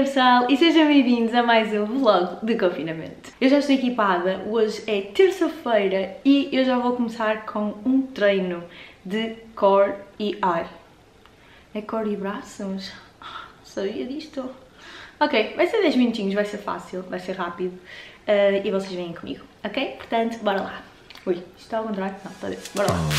pessoal, e sejam bem-vindos a mais um vlog de confinamento. Eu já estou equipada, hoje é terça-feira e eu já vou começar com um treino de core e ar. É core e braços? Não sabia disto. Ok, vai ser 10 minutinhos, vai ser fácil, vai ser rápido e vocês vêm comigo, ok? Portanto, bora lá. Ui, isto está ao contrário? Não, está a ver. Bora lá.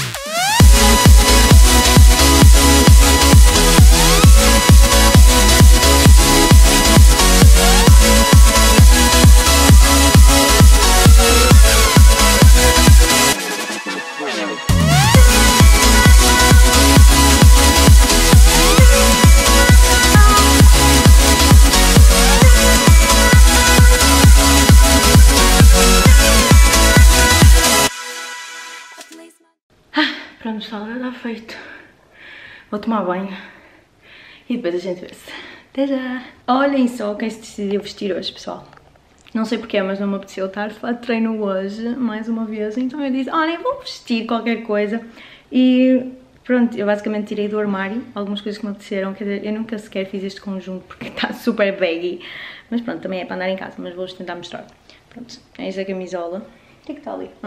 Pronto, pessoal, já está feito. Vou tomar banho e depois a gente vê-se. Até já! Olhem só quem se decidiu vestir hoje, pessoal. Não sei porquê, mas não me apeteceu estar a treino hoje, mais uma vez. Então eu disse, olhem, vou vestir qualquer coisa. E pronto, eu basicamente tirei do armário algumas coisas que me apeteceram. Quer dizer, eu nunca sequer fiz este conjunto porque está super baggy. Mas pronto, também é para andar em casa, mas vou-vos tentar mostrar. Pronto, é esta camisola. O que é que está ali?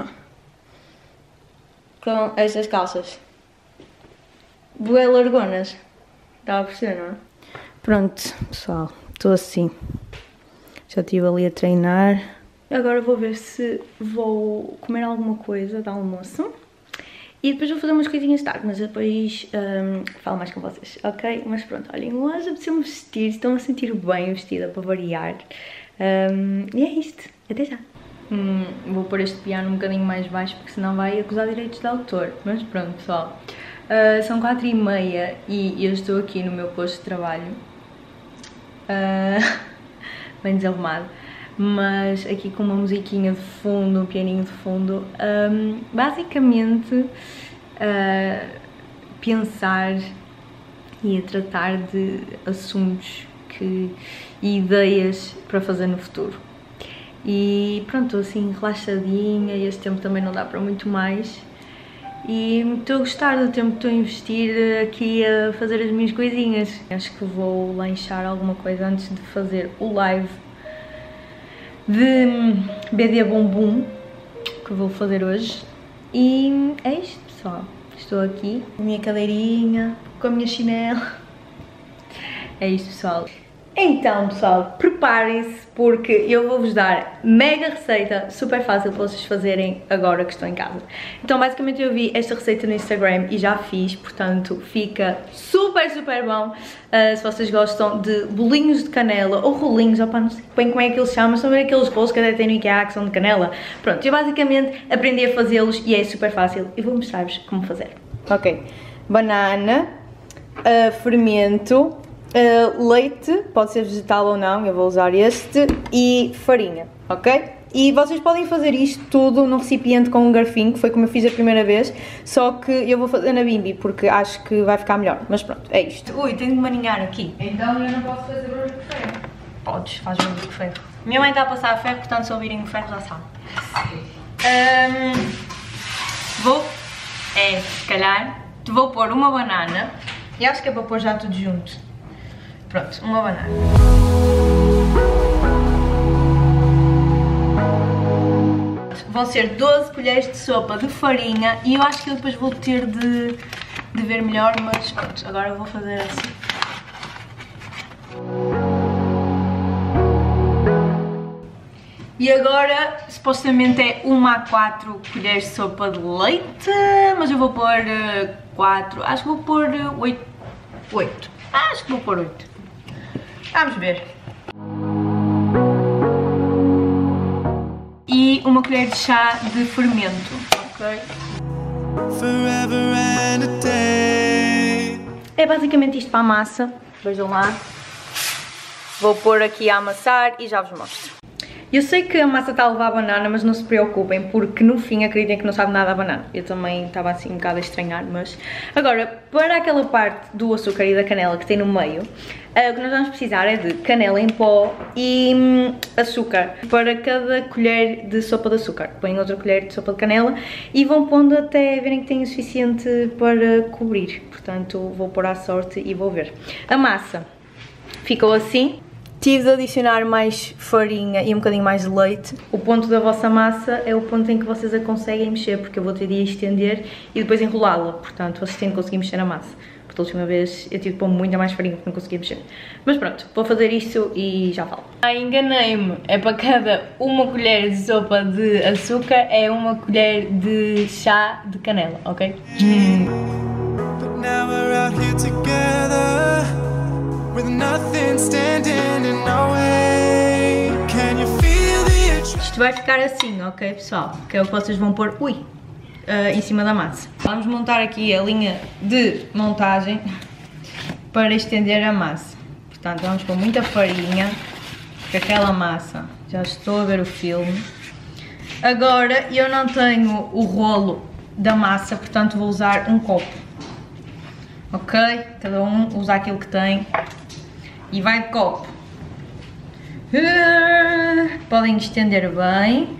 Com estas calças bué largonas, estava a perceber, não é? Pronto, pessoal, estou assim, já estive ali a treinar. Agora vou ver se vou comer alguma coisa de almoço e depois vou fazer umas coisinhas tarde, mas depois falo mais com vocês, ok? Mas pronto, olhem, hoje apeteceu-me vestir, estou-me a sentir bem vestida para variar e é isto, até já! Vou pôr este piano um bocadinho mais baixo porque senão vai acusar direitos de autor. Mas pronto, pessoal. São 4h30 e eu estou aqui no meu posto de trabalho. Bem desarrumado. Mas aqui com uma musiquinha de fundo, um pianinho de fundo. Basicamente, pensar e a tratar de assuntos e ideias para fazer no futuro. E pronto, estou assim relaxadinha e este tempo também não dá para muito mais. E estou a gostar do tempo que estou a investir aqui a fazer as minhas coisinhas. Acho que vou lanchar alguma coisa antes de fazer o live de BD Bumbum que vou fazer hoje. E é isto, pessoal. Estou aqui com a minha cadeirinha, com a minha chinela. É isto, pessoal. Então, pessoal, preparem-se porque eu vou-vos dar mega receita super fácil para vocês fazerem agora que estão em casa. Então, basicamente eu vi esta receita no Instagram e já fiz, portanto fica super bom. Se vocês gostam de bolinhos de canela ou rolinhos, opa, não sei bem como é que eles chamam, são aqueles rolos que até tem no IKEA que são de canela. Pronto, eu basicamente aprendi a fazê-los e é super fácil e vou mostrar-vos como fazer. Ok, banana, fermento, leite, pode ser vegetal ou não, eu vou usar este, e farinha, ok? E vocês podem fazer isto tudo num recipiente com um garfinho, que foi como eu fiz a primeira vez, só que eu vou fazer na bimbi, porque acho que vai ficar melhor, mas pronto, é isto. Ui, tenho de maninhar aqui. Então eu não posso fazer barulho de ferro. Podes, faz barulho de ferro. Minha mãe está a passar a ferro, portanto se ouvirem o ferro já sabe. Se calhar, vou pôr uma banana, e acho que é para pôr já tudo junto. Pronto, uma banana. Vão ser 12 colheres de sopa de farinha e eu acho que eu depois vou ter de ver melhor, mas pronto, agora eu vou fazer assim. E agora, supostamente é 1 a 4 colheres de sopa de leite, mas eu vou pôr 4, acho que vou pôr 8. Acho que vou pôr 8. Vamos ver. E uma colher de chá de fermento, ok? É basicamente isto para a massa, vejam lá. Vou pôr aqui a amassar e já vos mostro. Eu sei que a massa está a levar a banana, mas não se preocupem, porque no fim acreditem que não sabe nada a banana. Eu também estava assim um bocado a estranhar, mas... Agora, para aquela parte do açúcar e da canela que tem no meio, o que nós vamos precisar é de canela em pó e açúcar. Para cada colher de sopa de açúcar, põem outra colher de sopa de canela e vão pondo até verem que tem o suficiente para cobrir. Portanto, vou pôr à sorte e vou ver. A massa ficou assim. tive de adicionar mais farinha e um bocadinho mais de leite. O ponto da vossa massa é o ponto em que vocês a conseguem mexer, porque eu vou ter de estender e depois enrolá-la. Portanto, vocês têm de conseguir mexer na massa. Porque a última vez eu tive de pôr muita mais farinha porque não conseguia mexer. Mas pronto, vou fazer isto e já falo. Enganei-me. É para cada uma colher de sopa de açúcar, é uma colher de chá de canela, ok? Isto vai ficar assim, ok, pessoal? Que é o que vocês vão pôr, em cima da massa. Vamos montar aqui a linha de montagem para estender a massa. Portanto, vamos pôr muita farinha, porque aquela massa, já estou a ver o filme. Agora, eu não tenho o rolo da massa, portanto vou usar um copo. Ok? Cada um usa aquilo que tem. E vai de copo. Podem estender bem.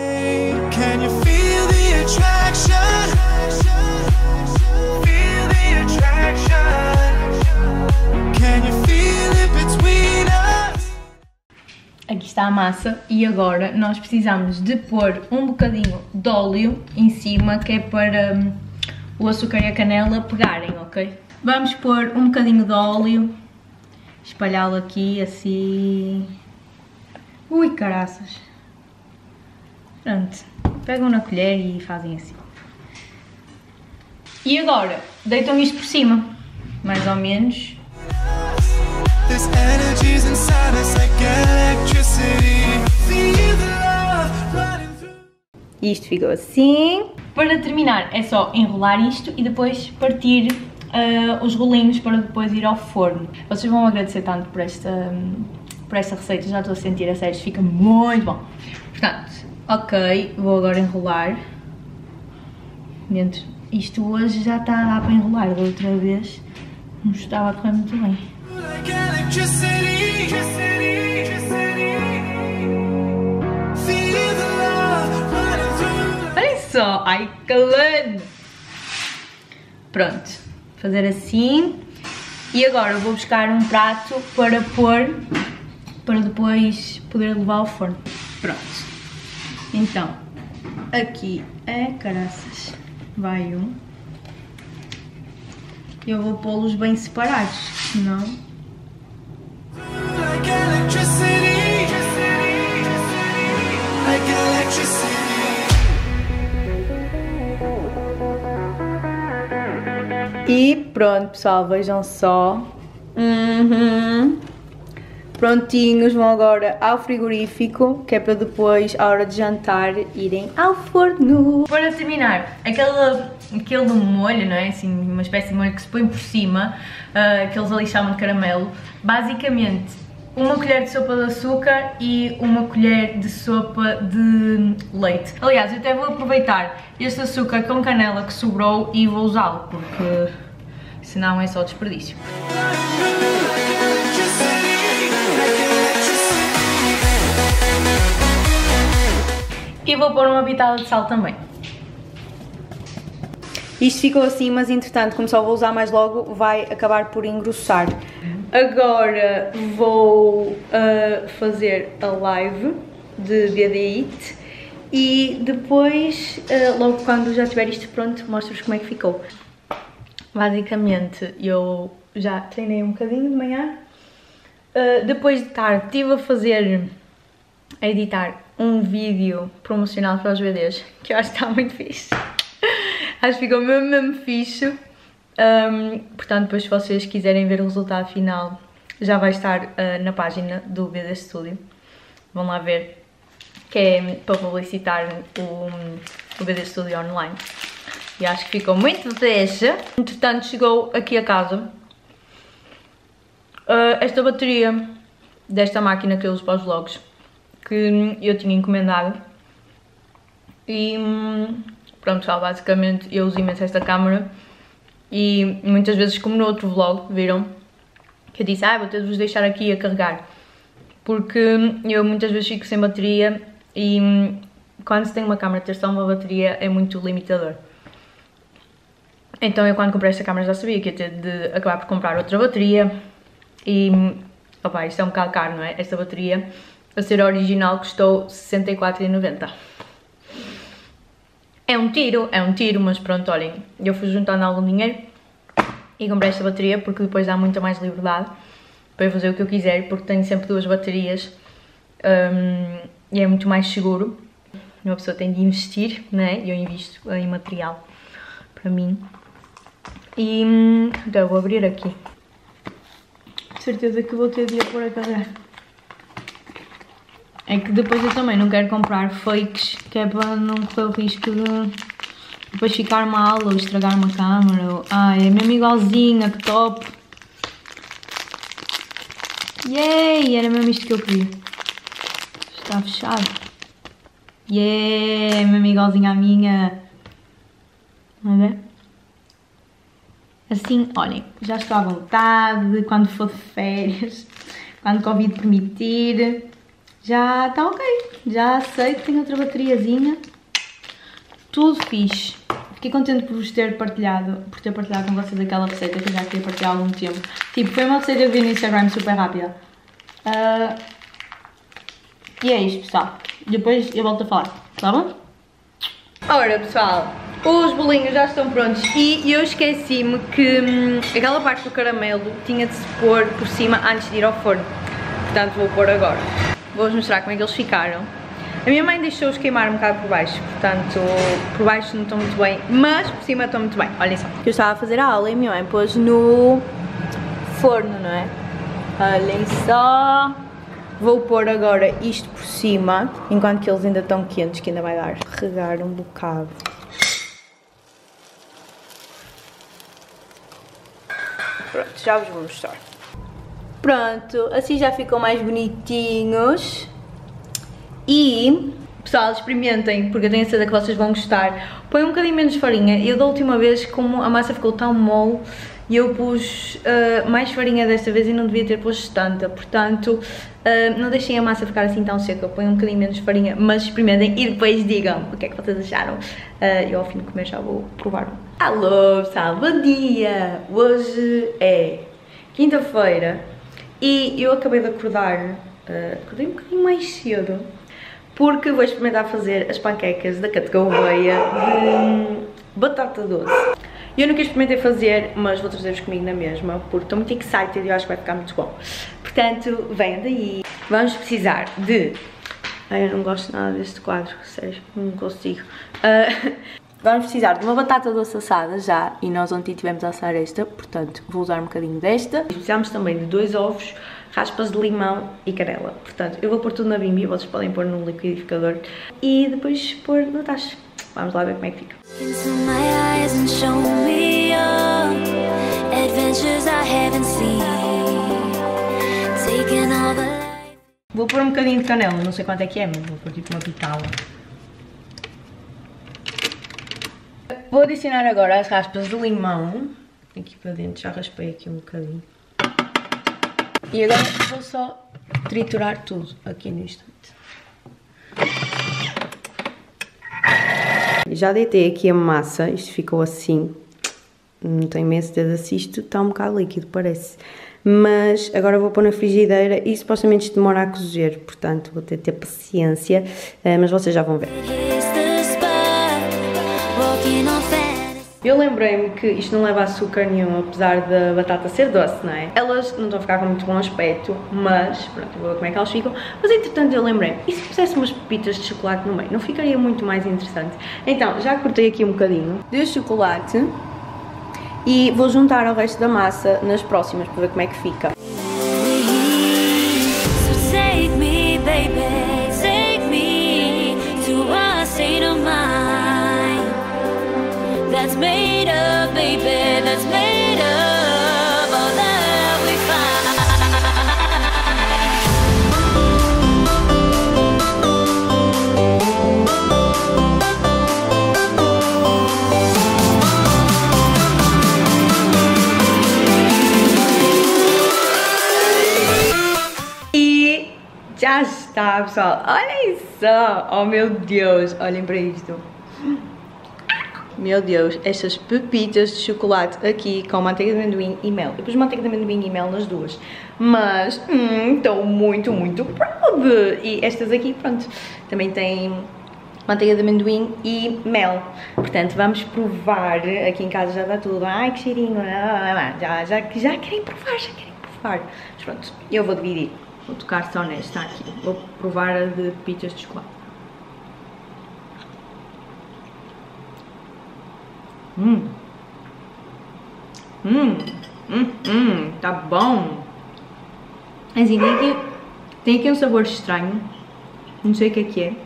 Aqui está a massa e agora nós precisamos de pôr um bocadinho de óleo em cima, que é para o açúcar e a canela pegarem, ok? Vamos pôr um bocadinho de óleo, espalhá-lo aqui assim. Ui, caraças! Pronto, pegam na colher e fazem assim. E agora, deitam isto por cima, mais ou menos. E isto ficou assim. Para terminar é só enrolar isto e depois partir os rolinhos para depois ir ao forno. Vocês vão agradecer tanto por esta receita, já estou a sentir, a sério, fica muito bom. Portanto, ok, vou agora enrolar. Isto hoje já está a dar para enrolar, da outra vez não estava a correr muito bem. Olhem só, ai calando! Pronto, fazer assim. E agora vou buscar um prato para pôr, para depois poder levar ao forno. Pronto. Então, aqui caraças, vai um. Eu vou pô-los bem separados, senão... E pronto, pessoal, vejam só. Prontinhos, vão agora ao frigorífico, que é para depois, à hora de jantar, irem ao forno. Para terminar, aquele molho, não é? Assim, uma espécie de molho que se põe por cima, que eles ali chamam de caramelo. Basicamente, uma colher de sopa de açúcar e uma colher de sopa de leite. Aliás, eu até vou aproveitar este açúcar com canela que sobrou e vou usá-lo, porque senão é só desperdício. E vou pôr uma pitada de sal também. Isto ficou assim, mas entretanto, como só vou usar mais logo, vai acabar por engrossar. Agora vou fazer a live de BD-It e depois, logo quando já tiver isto pronto, mostro-vos como é que ficou. Basicamente, eu já treinei um bocadinho de manhã. Depois de tarde, estive a editar um vídeo promocional para os BDs, que eu acho que está muito fixe. Acho que ficou mesmo fixe. Portanto, depois se vocês quiserem ver o resultado final, já vai estar na página do BD Studio. Vão lá ver, que é para publicitar o BD Studio online. E acho que ficou muito fixe. Entretanto, chegou aqui a casa esta bateria desta máquina que eu uso para os vlogs, que eu tinha encomendado. E pronto, pessoal, basicamente eu uso imenso esta câmera. E muitas vezes, como no outro vlog, viram que eu disse, vou ter de vos deixar aqui a carregar, porque eu muitas vezes fico sem bateria e quando se tem uma câmera ter só uma bateria é muito limitador. Então eu, quando comprei esta câmera, já sabia que ia ter de acabar por comprar outra bateria e Opá, isto é um bocado caro, não é? Esta bateria, a ser original, custou 64,90. É um tiro, mas pronto, olhem, eu fui juntando algum dinheiro e comprei esta bateria porque depois dá muita mais liberdade para eu fazer o que eu quiser, porque tenho sempre duas baterias e é muito mais seguro. Uma pessoa tem de investir, né? E eu invisto em material para mim. E então eu vou abrir aqui. De certeza que vou ter de ir pôr a carregar. É que depois eu também não quero comprar fakes, que é para não correr o risco de depois ficar mal ou estragar uma câmera. Ai, é mesmo igualzinha, que top! Yay! Era mesmo isto que eu queria. Está fechado. Yeah! Mesmo igualzinha à minha. Vamos ver? Assim, olhem, já estou à vontade, quando for de férias, quando o Covid permitir, já está ok, já sei que tenho outra bateriazinha, tudo fixe. Fiquei contente por ter partilhado com vocês aquela receita que eu já queria partilhar há algum tempo. Tipo, foi uma receita que eu vi no Instagram super rápida. E é isto, pessoal. Depois eu volto a falar, tá bom? Ora, pessoal, os bolinhos já estão prontos e eu esqueci-me que aquela parte do caramelo tinha de se pôr por cima antes de ir ao forno. Portanto, vou pôr agora. Vou-vos mostrar como é que eles ficaram. A minha mãe deixou-os queimar um bocado por baixo, portanto, por baixo não estão muito bem, mas por cima estão muito bem. Olhem só. Eu estava a fazer a aula e a minha mãe pôs no forno, não é? Olhem só. Vou pôr agora isto por cima, enquanto que eles ainda estão quentes, que ainda vai dar. Regar um bocado. Pronto, já vos vou mostrar. Pronto, assim já ficam mais bonitinhos. E, pessoal, experimentem, porque eu tenho certeza que vocês vão gostar. Põe um bocadinho menos de farinha. Eu da última vez, como a massa ficou tão mole, eu pus mais farinha desta vez e não devia ter posto tanta. Portanto, não deixem a massa ficar assim tão seca. Põe um bocadinho menos de farinha, mas experimentem e depois digam o que é que vocês acharam. Eu ao fim de comer já vou provar. Alô, pessoal, bom dia! Hoje é quinta-feira e eu acabei de acordar, acordei um bocadinho mais cedo, porque vou experimentar fazer as panquecas da Cat Gouveia de batata doce. Eu nunca experimentei fazer, mas vou trazer-vos comigo na mesma, porque estou muito excited e eu acho que vai ficar muito bom. Portanto, venham daí. Vamos precisar de... Ai, eu não gosto nada deste quadro, sério, não consigo. Vamos precisar de uma batata doce assada já, e nós ontem tivemos a assar esta, portanto vou usar um bocadinho desta. Precisamos também de 2 ovos, raspas de limão e canela. Portanto, eu vou pôr tudo na bimbi, vocês podem pôr no liquidificador e depois pôr no tacho. Vamos lá ver como é que fica. Vou pôr um bocadinho de canela, não sei quanto é que é, mas vou pôr tipo uma pitala. Vou adicionar agora as raspas de limão. Aqui para dentro, já raspei aqui um bocadinho. E agora vou só triturar tudo aqui no instante. Já deitei aqui a massa, isto ficou assim. Não tenho imenso dedo assim, isto está um bocado líquido, parece. Mas agora vou pôr na frigideira e supostamente isto demora a cozer, portanto vou ter de ter paciência, mas vocês já vão ver. Eu lembrei-me que isto não leva açúcar nenhum, apesar da batata ser doce, não é? Elas não estão a ficar com muito bom aspecto, mas pronto, eu vou ver como é que elas ficam. Mas entretanto eu lembrei-me, e se pusesse umas pepitas de chocolate no meio, não ficaria muito mais interessante? Então, já cortei aqui um bocadinho de chocolate e vou juntar ao resto da massa nas próximas para ver como é que fica. That's made of, baby, that's made of all that we E já está, pessoal, olhem só, oh meu Deus, olhem para isto. Meu Deus, estas pepitas de chocolate aqui com manteiga de amendoim e mel. Eu pus manteiga de amendoim e mel nas duas, mas estou muito proud. E estas aqui, pronto, também têm manteiga de amendoim e mel. Portanto, vamos provar. Aqui em casa já está tudo. Ai, que cheirinho. Já querem provar, Mas pronto, eu vou dividir. Vou tocar só nesta aqui. Vou provar a de pepitas de chocolate. Tá bom. Assim, tem aqui um sabor estranho. Não sei o que é.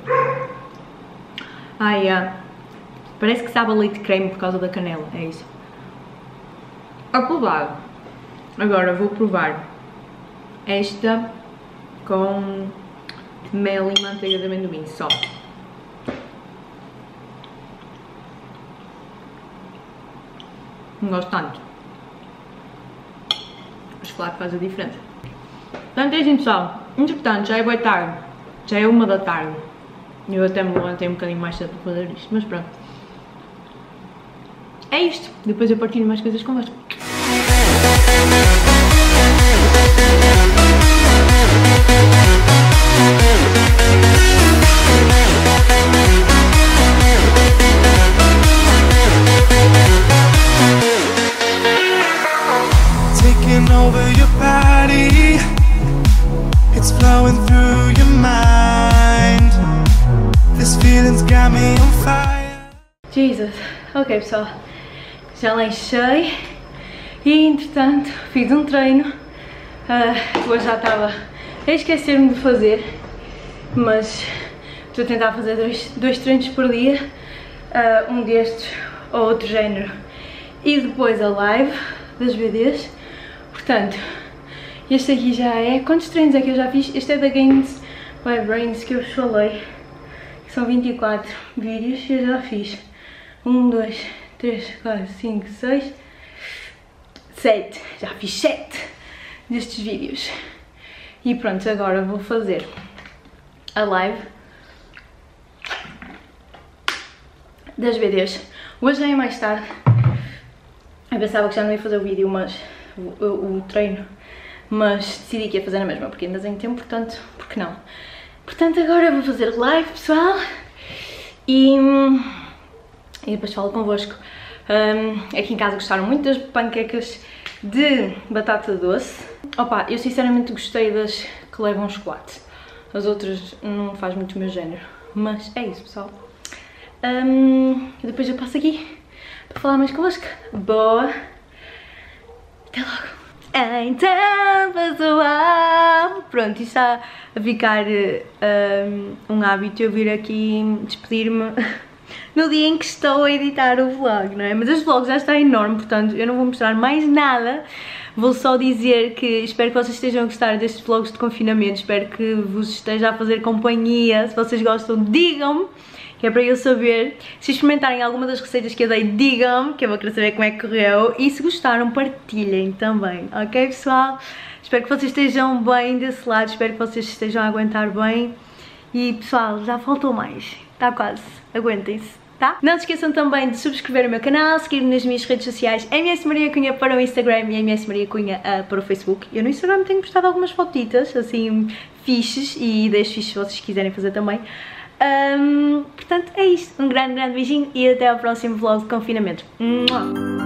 Parece que sabe a leite creme por causa da canela, é isso. Aprovado. Agora vou provar esta com mel e manteiga de amendoim só. Não gosto tanto. O chocolate faz a diferença. Portanto, é assim, pessoal. Entretanto, já é boa tarde. Já é 1 da tarde. Eu até me levantei um bocadinho mais cedo para fazer isto. Mas pronto. É isto. Depois eu partilho mais coisas convosco. Over your body, it's flowing through your mind. This feeling's got me on fire. Jesus. Ok, pessoal, já lanchei e entretanto fiz um treino. Hoje já estava a esquecer-me de fazer, mas estou a tentar fazer dois treinos por dia, um destes ou outro género, e depois a live das BDs. Portanto, este aqui já é... Quantos treinos é que eu já fiz? Este é da Gains by Brains que eu vos falei. São 24 vídeos e eu já fiz 1, 2, 3, 4, 5, 6, 7. Já fiz 7 destes vídeos. E pronto, agora vou fazer a live das BDs. Hoje já é mais tarde. Eu pensava que já não ia fazer o vídeo, mas... o treino, mas decidi que ia fazer na mesma, porque ainda tenho tempo, portanto, porque não? Portanto, agora vou fazer live, pessoal, e depois falo convosco. Aqui em casa gostaram muito das panquecas de batata doce. Opa, eu sinceramente gostei das que levam chocolate. As outras não faz muito o meu género, mas é isso, pessoal. Depois eu passo aqui para falar mais convosco. Boa! Até logo! Então, pessoal, pronto, isto está a ficar um hábito eu vir aqui despedir-me no dia em que estou a editar o vlog, não é? Mas este vlog já está enorme, portanto eu não vou mostrar mais nada. Vou só dizer que espero que vocês estejam a gostar destes vlogs de confinamento, espero que vos esteja a fazer companhia. Se vocês gostam, digam-me, que é para eu saber. Se experimentarem alguma das receitas que eu dei, digam-me, que eu vou querer saber como é que correu. E se gostaram, partilhem também, ok, pessoal? Espero que vocês estejam bem desse lado, espero que vocês estejam a aguentar bem. E, pessoal, já faltou mais, está quase, aguentem-se, tá? Não se esqueçam também de subscrever o meu canal, seguir-me nas minhas redes sociais, MS Maria Cunha para o Instagram e MS Maria Cunha para o Facebook. Eu no Instagram tenho postado algumas fotitas, assim, fixes, e ideias fixes se vocês quiserem fazer também. Portanto, é isto. Um grande beijinho e até ao próximo vlog de confinamento.